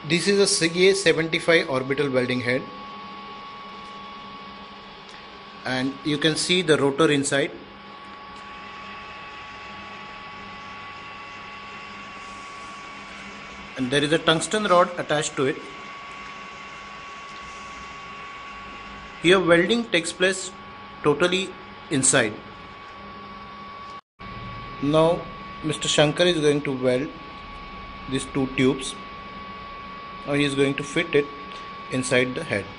This is a CA75 orbital welding head, and you can see the rotor inside. And there is a tungsten rod attached to it. Here welding takes place totally inside. Now Mr. Shankar is going to weld these two tubes. Now he is going to fit it inside the head.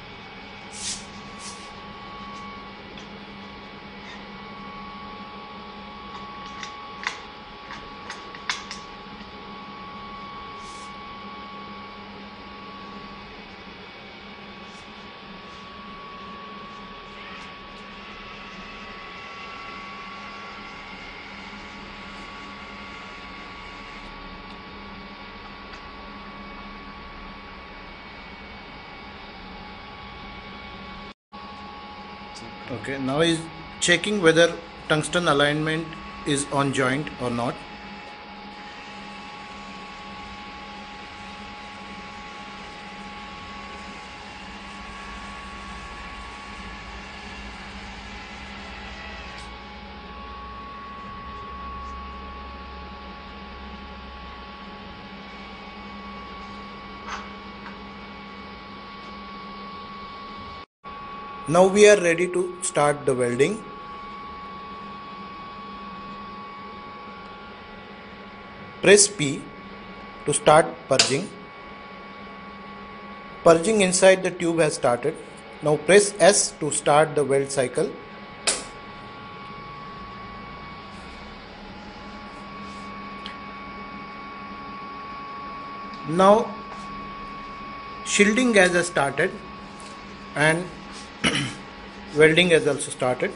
Okay, now is checking whether tungsten alignment is on joint or not. Now we are ready to start the welding. Press P to start purging. Purging inside the tube has started. Now press S to start the weld cycle. Now shielding gas has started and welding has also started.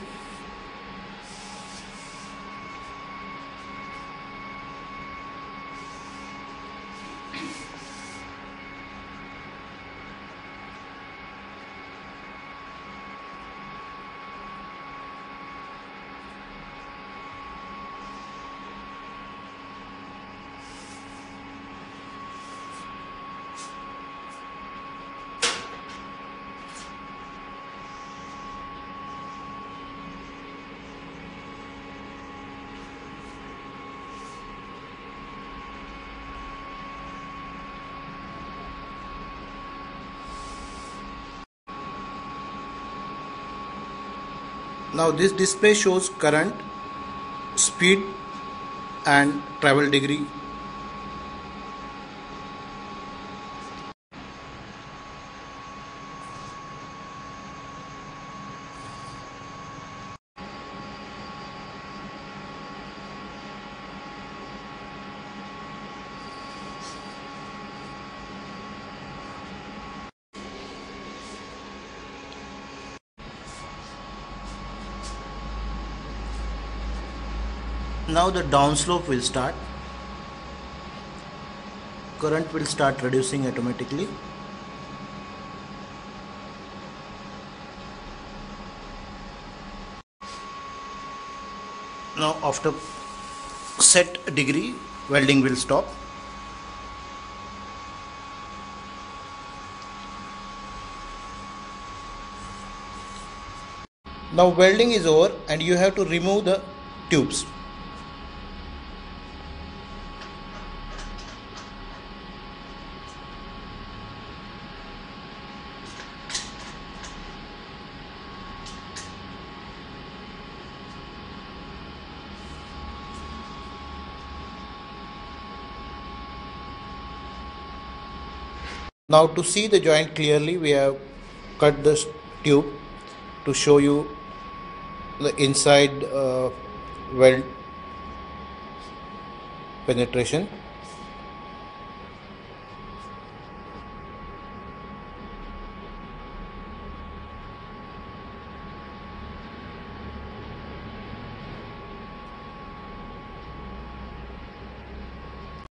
Now this display shows current, speed and travel degree. Now the downslope will start. Current will start reducing automatically. Now after set degree, welding will stop. Now welding is over and you have to remove the tubes. Now to see the joint clearly, we have cut this tube to show you the inside weld penetration.